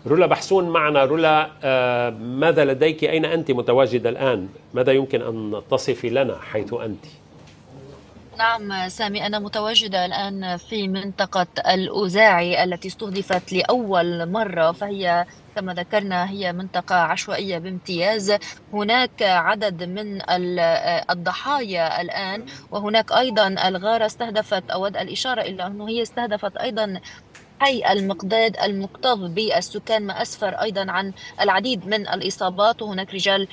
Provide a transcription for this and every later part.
رولا بحسون معنا. رولا، ماذا لديك؟ أين أنت متواجدة الآن؟ ماذا يمكن أن تصفي لنا حيث أنت؟ نعم سامي، أنا متواجدة الآن في منطقة الأوزاعي التي استهدفت لأول مرة، فهي كما ذكرنا هي منطقة عشوائية بامتياز. هناك عدد من الضحايا الآن، وهناك أيضا الغارة استهدفت، أود الإشارة إلى أنه هي استهدفت أيضا حي المقداد المكتظ بالسكان، ما أسفر أيضا عن العديد من الإصابات. وهناك رجال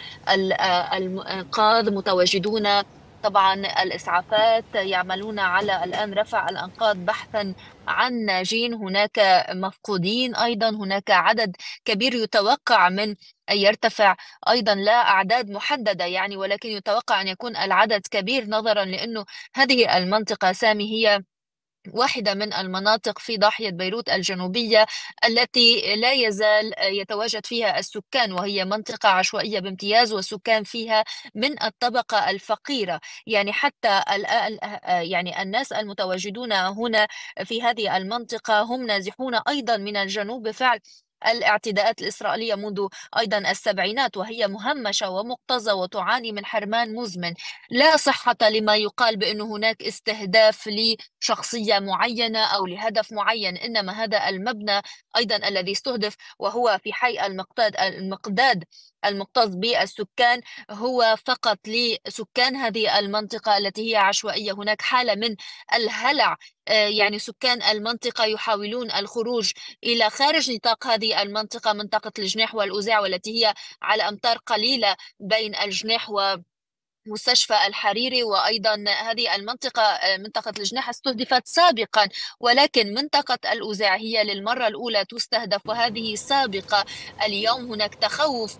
الإنقاذ متواجدون، طبعا الإسعافات يعملون على الآن رفع الأنقاض بحثا عن ناجين. هناك مفقودين أيضا، هناك عدد كبير يتوقع من أن يرتفع أيضا، لا أعداد محددة يعني، ولكن يتوقع أن يكون العدد كبير، نظرا لأنه هذه المنطقة سامي هي واحدة من المناطق في ضاحية بيروت الجنوبية التي لا يزال يتواجد فيها السكان، وهي منطقة عشوائية بامتياز، والسكان فيها من الطبقة الفقيرة. يعني حتى الآن يعني الناس المتواجدون هنا في هذه المنطقة هم نازحون أيضا من الجنوب بفعل الاعتداءات الإسرائيلية منذ أيضا السبعينات، وهي مهمشة ومكتظة وتعاني من حرمان مزمن. لا صحة لما يقال بأن هناك استهداف شخصية معينة أو لهدف معين، إنما هذا المبنى أيضا الذي استهدف وهو في حي المقداد المكتظ بالسكان هو فقط لسكان هذه المنطقة التي هي عشوائية. هناك حالة من الهلع، يعني سكان المنطقة يحاولون الخروج إلى خارج نطاق هذه المنطقة، منطقة الجنيح والأوزاع، والتي هي على أمتار قليلة بين الجنيح مستشفى الحريري. وأيضا هذه المنطقة منطقة الجناح استهدفت سابقا، ولكن منطقة الأوزاع هي للمرة الأولى تستهدف، وهذه سابقة. اليوم هناك تخوف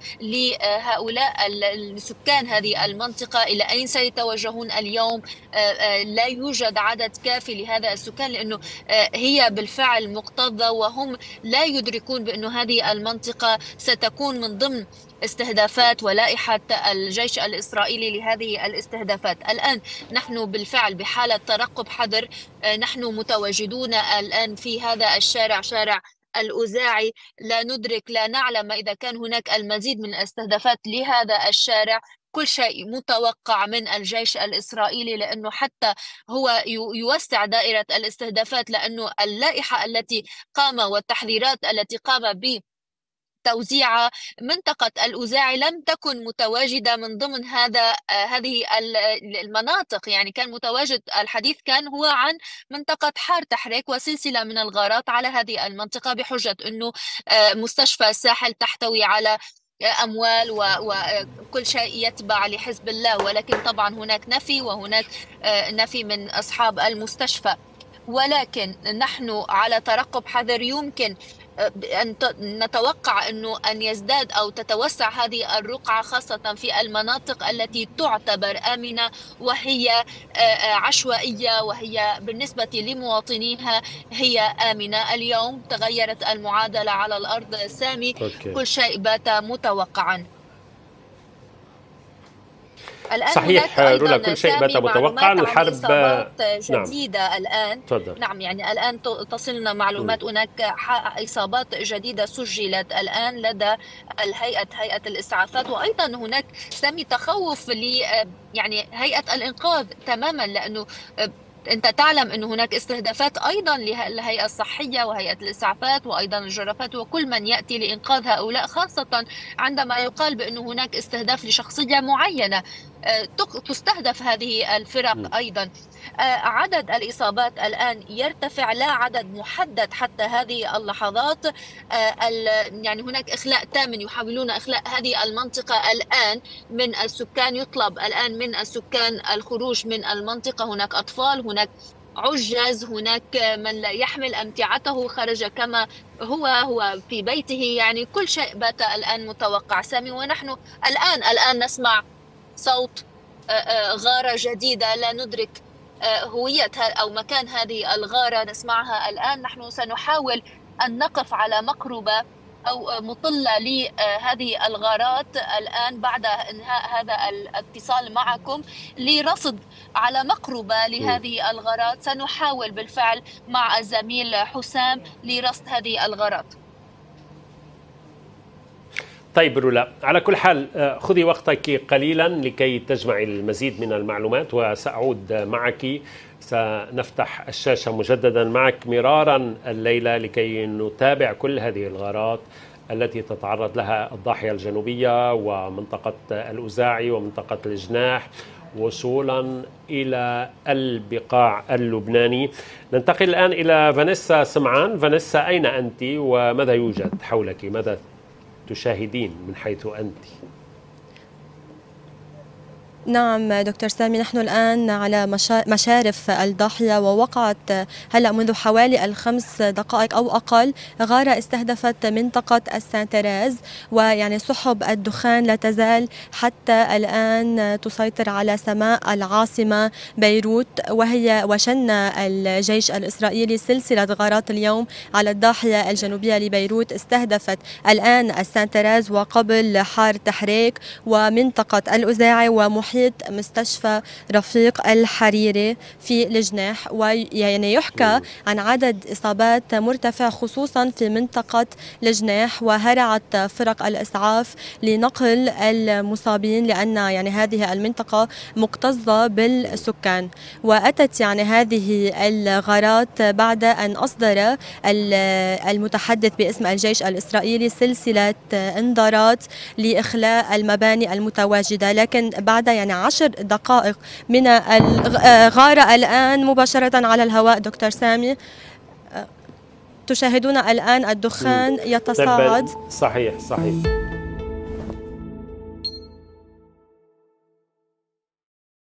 لهؤلاء السكان هذه المنطقة، إلى أين سيتوجهون اليوم؟ لا يوجد عدد كافي لهذا السكان، لأنه هي بالفعل مكتظة، وهم لا يدركون بأن هذه المنطقة ستكون من ضمن استهدافات ولائحة الجيش الإسرائيلي لهذه الاستهدافات. الآن نحن بالفعل بحالة ترقب حذر. نحن متواجدون الآن في هذا الشارع، شارع الأوزاعي. لا ندرك، لا نعلم إذا كان هناك المزيد من الاستهدافات لهذا الشارع. كل شيء متوقع من الجيش الإسرائيلي، لأنه حتى هو يوسع دائرة الاستهدافات، لأنه اللائحة التي قام والتحذيرات التي قام ب توزيع منطقة الأوزاعي لم تكن متواجدة من ضمن هذه المناطق. يعني كان متواجد، الحديث كان هو عن منطقة حار تحريك وسلسلة من الغارات على هذه المنطقة، بحجة أنه مستشفى الساحل تحتوي على أموال وكل شيء يتبع لحزب الله. ولكن طبعا هناك نفي، وهناك نفي من أصحاب المستشفى. ولكن نحن على ترقب حذر. يمكن نتوقع أن يزداد أو تتوسع هذه الرقعة، خاصة في المناطق التي تعتبر آمنة، وهي عشوائية، وهي بالنسبة لمواطنيها هي آمنة. اليوم تغيرت المعادلة على الأرض سامي، أوكي. كل شيء بات متوقعا. الآن هناك صحيح رولا، أيضا كل شيء بات سامي متوقعا. معلومات عن الحرب. إصابات نعم، جديدة الآن. تفضل. نعم، يعني الآن تصلنا مم. معلومات، هناك إصابات جديدة سجلت الآن لدى هيئة الإسعافات. وأيضا هناك سامي تخوف يعني هيئة الإنقاذ تماما، لأنه أنت تعلم أن هناك استهدافات أيضا للهيئة الصحية وهيئة الإسعافات وأيضا الجرافات وكل من يأتي لإنقاذ هؤلاء، خاصة عندما يقال بأن هناك استهداف لشخصية معينة. تستهدف هذه مم. الفرق أيضا. عدد الإصابات الآن يرتفع، لا عدد محدد حتى هذه اللحظات. يعني هناك إخلاء تام، يحاولون إخلاء هذه المنطقة الآن من السكان. يطلب الآن من السكان الخروج من المنطقة. هناك أطفال، هناك عجز، هناك من لا يحمل أمتعته خرج كما هو في بيته. يعني كل شيء بات الآن متوقع سامي. ونحن الآن نسمع صوت غارة جديدة، لا ندرك هوية أو مكان هذه الغارة، نسمعها الآن. نحن سنحاول أن نقف على مقربة أو مطلة لهذه الغارات الآن بعد إنهاء هذا الاتصال معكم، لرصد على مقربة مم. لهذه الغارات. سنحاول بالفعل مع الزميل حسام لرصد هذه الغارات. طيب رولا، على كل حال خذي وقتك قليلا لكي تجمعي المزيد من المعلومات، وسأعود معك. سنفتح الشاشة مجددا معك مرارا الليلة لكي نتابع كل هذه الغارات التي تتعرض لها الضاحية الجنوبية ومنطقة الأوزاعي ومنطقة الجناح وصولا إلى البقاع اللبناني. ننتقل الآن إلى فانيسا سمعان. فانيسا، أين أنت وماذا يوجد حولك؟ ماذا تشاهدين من حيث أنت؟ نعم دكتور سامي، نحن الآن على مشارف الضاحية، ووقعت هلأ منذ حوالي 5 دقائق أو أقل غارة استهدفت منطقة السانتراز، ويعني سحب الدخان لا تزال حتى الآن تسيطر على سماء العاصمة بيروت. وشن الجيش الإسرائيلي سلسلة غارات اليوم على الضاحية الجنوبية لبيروت، استهدفت الآن السانتراز وقبل حار تحريك ومنطقة الأوزاعي ومحيط مستشفى رفيق الحريري في الجناح. ويعني يحكى عن عدد إصابات مرتفع خصوصا في منطقة الجناح، وهرعت فرق الإسعاف لنقل المصابين لأن يعني هذه المنطقة مكتظة بالسكان. وأتت يعني هذه الغارات بعد أن أصدر المتحدث باسم الجيش الإسرائيلي سلسلة انذارات لإخلاء المباني المتواجدة، لكن بعد يعني 10 دقائق من الغارة الآن مباشرة على الهواء دكتور سامي تشاهدون الآن الدخان يتصاعد. صحيح.